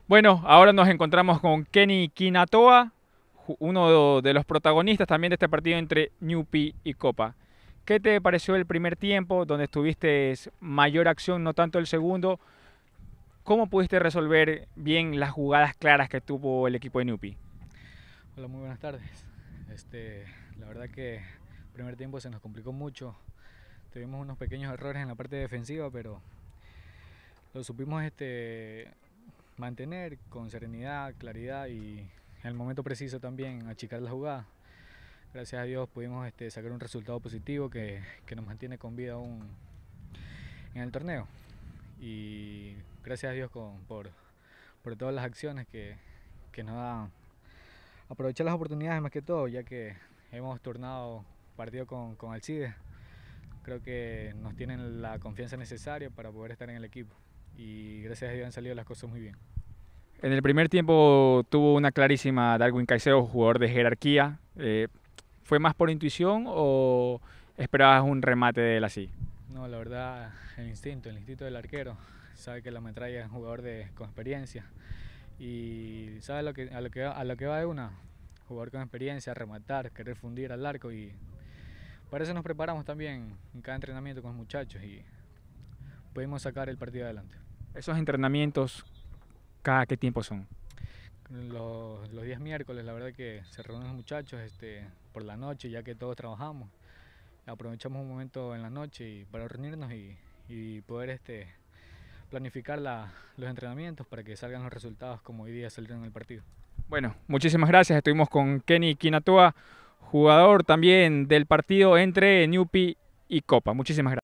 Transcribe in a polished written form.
Bueno, ahora nos encontramos con Kenny Kinatoa, uno de los protagonistas también de este partido entre Ñupi y Copa. ¿Qué te pareció el primer tiempo, donde tuviste mayor acción, no tanto el segundo? ¿Cómo pudiste resolver bien las jugadas claras que tuvo el equipo de Ñupi? Hola, muy buenas tardes. La verdad que el primer tiempo se nos complicó mucho. Tuvimos unos pequeños errores en la parte defensiva, pero lo supimos mantener con serenidad, claridad y en el momento preciso también achicar la jugada. Gracias a Dios pudimos sacar un resultado positivo que nos mantiene con vida aún en el torneo. Y gracias a Dios por todas las acciones que nos dan. Aprovechar las oportunidades más que todo, ya que hemos turnado partido con Alcides. Creo que nos tienen la confianza necesaria para poder estar en el equipo y gracias a Dios han salido las cosas muy bien. En el primer tiempo tuvo una clarísima Darwin Caicedo, jugador de jerarquía. ¿Fue más por intuición o esperabas un remate de él así? No, la verdad, el instinto del arquero. Sabe que la metralla es un jugador con experiencia y sabe a lo que va de una. Jugador con experiencia, rematar, querer fundir al arco y para eso nos preparamos también en cada entrenamiento con los muchachos y pudimos sacar el partido adelante. ¿Esos entrenamientos cada qué tiempo son? Los días miércoles, la verdad que se reúnen los muchachos por la noche, ya que todos trabajamos. Aprovechamos un momento en la noche para reunirnos y poder planificar los entrenamientos para que salgan los resultados como hoy día salieron en el partido. Bueno, muchísimas gracias. Estuvimos con Kenny Kinatoa, jugador también del partido entre Ñupi y Copa. Muchísimas gracias.